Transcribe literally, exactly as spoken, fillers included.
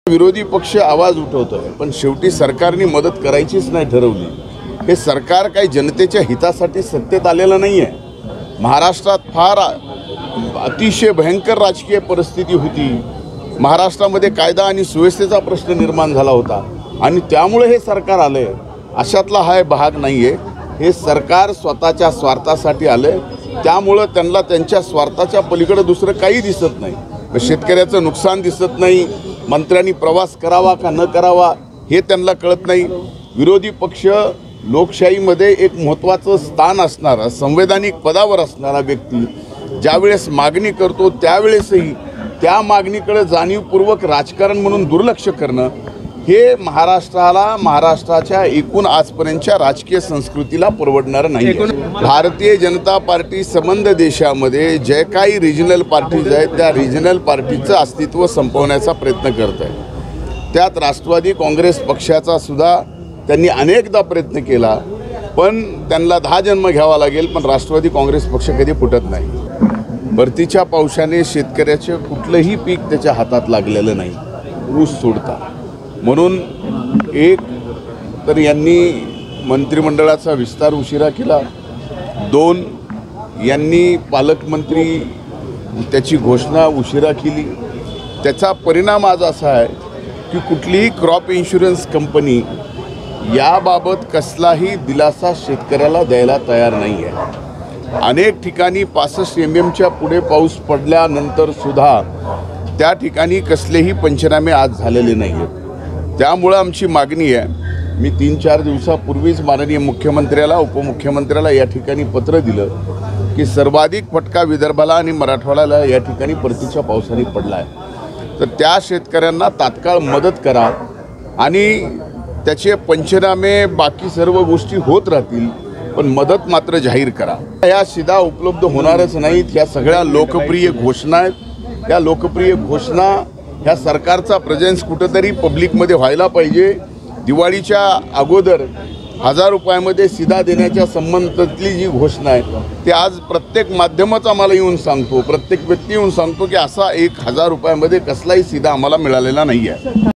विरोधी पक्ष आवाज उठवतोय, पण शेवटी सरकारने मदत करायचीच नाही ठरवली। हे सरकार काही जनतेच्या हितासाठी सत्तेत आलेलं नाही आहे। महाराष्ट्रात फार अतिशय भयंकर राजकीय परिस्थिती होती। महाराष्ट्रामध्ये कायदा आणि सुव्यवस्थेचा प्रश्न निर्माण झाला होता आणि त्यामुळे हे सरकार आले। अशातला हा भाग नाही आहे। हे सरकार स्वतःच्या स्वार्थासाठी आले, त्यामुळे त्यांना त्यांच्या स्वार्थाच्या पलीकडे दुसरं काही दिसत नाही। शेतकऱ्याचं नुकसान दिसत नाही, मंत्र्यांनी प्रवास करावा का न करावा हे त्यांना कळत नाही। विरोधी पक्ष लोकशाहीमध्ये एक महत्त्वाचं स्थान असणारा, संवैधानिक पदावर असणारा व्यक्ती ज्यावेळेस मागणी करतो त्यावेळेसही त्या मागणीकडे जाणीवपूर्वक राजकारण म्हणून दुर्लक्ष करणं हे महाराष्ट्राला, महाराष्ट्राच्या एकूण आजपर्यंतच्या राजकीय संस्कृतीला परवडणारं नाही। भारतीय जनता पार्टी संबंध देशामध्ये जे काही रिजनल पार्टीज आहेत त्या रिजनल पार्टीचं अस्तित्व संपवण्याचा प्रयत्न करत आहे। त्यात राष्ट्रवादी काँग्रेस पक्षाचा सुद्धा त्यांनी अनेकदा प्रयत्न केला, पण त्यांना दहा जन्म घ्यावा लागेल, पण राष्ट्रवादी काँग्रेस पक्ष कधी फुटत नाही। भरतीच्या पावसाने शेतकऱ्याचे कुठलंही पीक त्याच्या हातात लागलेलं नाही, ऊस सोडता। म्हणून एक तर यांनी मंत्रिमंडळाचा विस्तार उशिरा केला, दोन यांनी पालकमंत्री त्याची घोषणा उशिरा केली। त्याचा परिणाम आज असा आहे की कुठलीही क्रॉप इन्शुरन्स कंपनी याबाबत कसलाही दिलासा शेतकऱ्याला द्यायला तयार नाही आहे। अनेक ठिकाणी पासष्ट एम एमच्या पुढे पाऊस पडल्यानंतर सुद्धा त्या ठिकाणी कसलेही पंचनामे आज झालेले नाही आहेत। त्यामुळं आमची मागणी आहे, मी तीन चार दिवसापूर्वीच माननीय मुख्यमंत्र्याला, उपमुख्यमंत्र्याला या ठिकाणी पत्र दिलं की सर्वाधिक फटका विदर्भाला आणि मराठवाड्याला या ठिकाणी परतीच्या पावसाने पडला आहे, तर त्या शेतकऱ्यांना तात्काळ मदत करा आणि त्याचे पंचनामे बाकी सर्व गोष्टी होत राहतील, पण मदत मात्र जाहीर करा। या शिधा उपलब्ध होणारच नाहीत। ह्या सगळ्या लोकप्रिय घोषणा आहेत, या लोकप्रिय घोषणा ह्या सरकारचा प्रेझेन्स कुठंतरी पब्लिकमध्ये व्हायला पाहिजे। दिवाळीच्या अगोदर हजार रुपयामध्ये शिधा देण्याच्या संबंधातली जी घोषणा आहे ते आज प्रत्येक माध्यमच आम्हाला येऊन सांगतो, प्रत्येक व्यक्ती येऊन सांगतो की असा एक हजार रुपयामध्ये कसलाही शिधा आम्हाला मिळालेला नाही आहे।